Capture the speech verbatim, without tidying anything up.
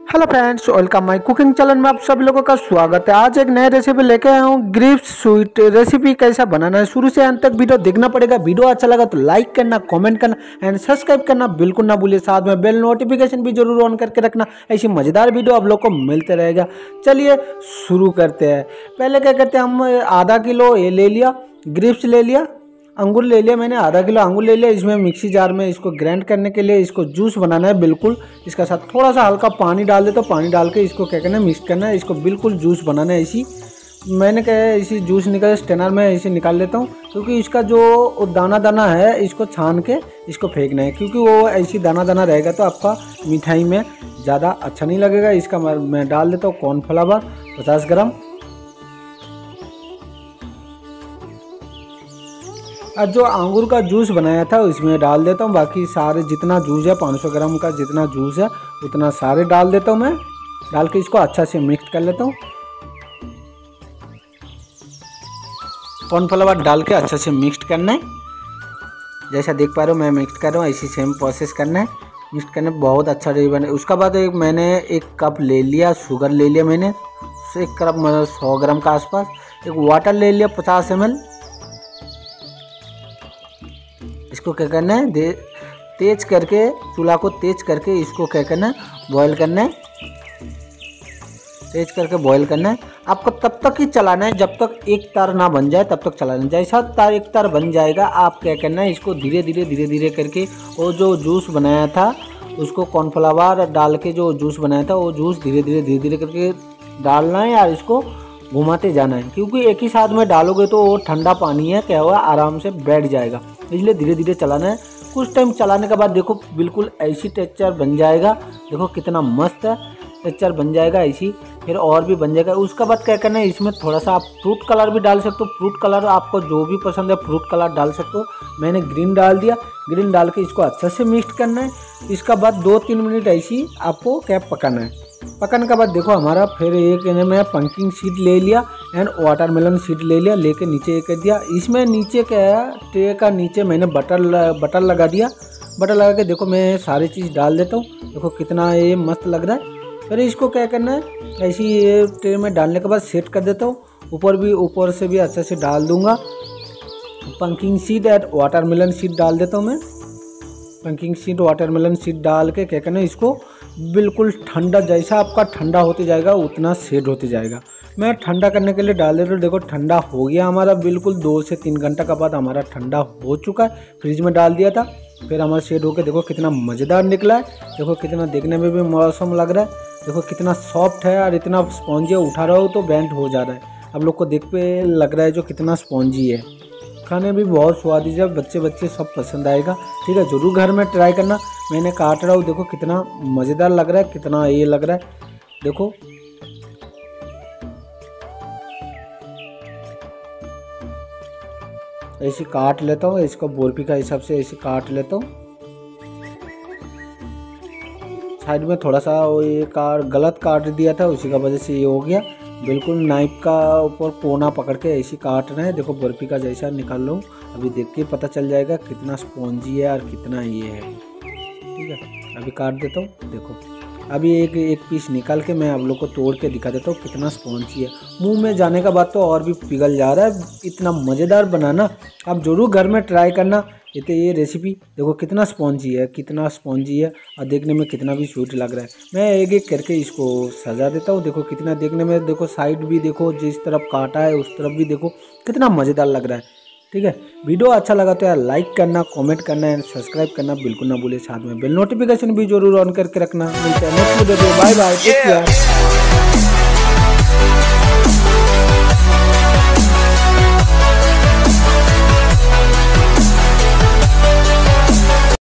Hello friends, welcome my cooking channel में आप सभी लोगों का स्वागत है। आज एक नए रेसिपी लेके आया हूँ। ग्रिप्स स्वीट रेसिपी कैसा बनाना है शुरू से अंत तक वीडियो देखना पड़ेगा। वीडियो अच्छा लगा तो लाइक करना, कमेंट करना एंड सब्सक्राइब करना बिल्कुल ना भूलिए। साथ में बेल नोटिफिकेशन भी जरूर ऑन करके रखना, ऐसी मज़ेदार वीडियो आप लोग को मिलते रहेगा। चलिए शुरू करते हैं। पहले क्या करते हैं, हम आधा किलो ये ले लिया, ग्रिप्स ले लिया, अंगूर ले लिया। मैंने आधा किलो अंगूर ले लिया। इसमें मिक्सी जार में इसको ग्राइंड करने के लिए इसको जूस बनाना है बिल्कुल। इसका साथ थोड़ा सा हल्का पानी डाल दे, तो पानी डाल के इसको क्या करना है, मिक्स करना है। इसको बिल्कुल जूस बनाना है। इसी मैंने क्या है, इसी जूस निकाल स्टेनर में इसे निकाल लेता हूँ, क्योंकि इसका जो दाना दाना है इसको छान के इसको फेंकना है, क्योंकि वो ऐसी दाना दाना रहेगा तो आपका मिठाई में ज़्यादा अच्छा नहीं लगेगा। इसका मैं डाल देता हूँ कॉर्नफ्लावर पचास ग्राम। और जो अंगूर का जूस बनाया था इसमें डाल देता हूँ। बाकी सारे जितना जूस है, पाँच सौ ग्राम का जितना जूस है उतना सारे डाल देता हूँ मैं। डाल के इसको अच्छा से मिक्स कर लेता हूँ। कॉर्नफ्लावर डाल के अच्छा से मिक्स करना है। जैसा देख पा रहे हो मैं मिक्स कर रहा हूँ, ऐसी सेम प्रोसेस करना है। मिक्स करने बहुत अच्छा रेडी बने। उसके बाद एक मैंने एक कप ले लिया शुगर ले लिया मैंने, एक कप मतलब सौ ग्राम का आसपास। एक वाटर ले लिया पचास एम एल। इसको क्या करना है, दे तेज करके चूल्हा को तेज करके इसको क्या करना है, बॉईल करना है। तेज करके बॉईल करना है। आपको तब तक ही चलाना है जब तक एक तार ना बन जाए, तब तक चलाना है। जैसा तार एक तार बन जाएगा आप क्या करना है, इसको धीरे धीरे धीरे धीरे करके वो जो जूस बनाया था उसको कॉर्नफ्लावर डाल के जो जूस बनाया था वो जूस धीरे धीरे धीरे धीरे करके डालना है और इसको घुमाते जाना है, क्योंकि एक ही साथ में डालोगे तो वो ठंडा पानी है क्या हुआ आराम से बैठ जाएगा, इसलिए धीरे धीरे चलाना है। कुछ टाइम चलाने के बाद देखो बिल्कुल ऐसी टेक्सचर बन जाएगा। देखो कितना मस्त है टेक्सचर बन जाएगा ऐसी, फिर और भी बन जाएगा। उसके बाद क्या करना है, इसमें थोड़ा सा आप फ्रूट कलर भी डाल सकते हो। फ्रूट कलर आपको जो भी पसंद है फ्रूट कलर डाल सकते हो। मैंने ग्रीन डाल दिया। ग्रीन डाल के इसको अच्छा से मिक्स करना है। इसका बाद दो तीन मिनट ऐसी आपको क्या पकाना है। पकाने के बाद देखो हमारा फिर एक मैं पंकिंग सीड ले लिया एंड वाटरमेलन सीड ले लिया, लेके नीचे ये कर दिया। इसमें नीचे क्या है, ट्रे का नीचे मैंने बटर बटर लगा दिया। बटर लगा के देखो मैं सारी चीज़ डाल देता हूँ। देखो कितना ये मस्त लग रहा है। फिर इसको क्या करना है, ऐसी ये ट्रे में डालने के बाद सेट कर देता हूँ। ऊपर भी ऊपर से भी अच्छे से डाल दूँगा। Pumpkin seed and watermelon seed डाल देता हूँ मैं। पंकिंग सीड वाटरमेलन सीड डाल के क्या करना है, इसको बिल्कुल ठंडा, जैसा आपका ठंडा होते जाएगा उतना सेट होते जाएगा। मैं ठंडा करने के लिए डाल देता हूँ। देखो ठंडा हो गया हमारा बिल्कुल। दो से तीन घंटा के बाद हमारा ठंडा हो चुका है। फ्रिज में डाल दिया था, फिर हमारा सेट होकर देखो कितना मज़ेदार निकला है। देखो कितना देखने में भी मौसम लग रहा है। देखो कितना सॉफ्ट है और इतना स्पॉन्जी है। उठा रहा हो तो बैंड हो जा रहा है। आप लोग को देख पे लग रहा है जो कितना स्पॉन्जी है। खाने भी बहुत स्वादिष्ट है, बच्चे बच्चे सब पसंद आएगा। ठीक है, जरूर घर में ट्राई करना। मैंने काट रहा हूँ, देखो कितना मज़ेदार लग रहा है, कितना ये लग रहा है। देखो ऐसे काट लेता हूँ, इसको बोरपी का हिसाब से ऐसे काट लेता हूँ। साइड में थोड़ा सा वो ये काट गलत काट दिया था, उसी का वजह से ये हो गया। बिल्कुल नाइफ का ऊपर कोना पकड़ के ऐसे काटना है। देखो बर्फी का जैसा निकाल लो, अभी देख के पता चल जाएगा कितना स्पॉन्जी है और कितना ये है। ठीक है, अभी काट देता हूँ। देखो अभी एक एक पीस निकाल के मैं आप लोग को तोड़ के दिखा देता हूँ कितना स्पॉन्जी है। मुंह में जाने का बाद तो और भी पिघल जा रहा है। इतना मज़ेदार बनाना आप ज़रूर घर में ट्राई करना। ये तो ये रेसिपी देखो कितना स्पॉन्जी है, कितना स्पॉन्जी है और देखने में कितना भी स्वीट लग रहा है। मैं एक एक करके इसको सजा देता हूँ। देखो कितना देखने में, देखो साइड भी देखो, जिस तरफ काटा है उस तरफ भी देखो कितना मज़ेदार लग रहा है। ठीक है, वीडियो अच्छा लगा तो यार लाइक करना, कमेंट करना एंड सब्सक्राइब करना बिल्कुल ना भूले। साथ में बेल नोटिफिकेशन भी जरूर ऑन करके रखना। मिलते हैं next video. Bye bye, take care.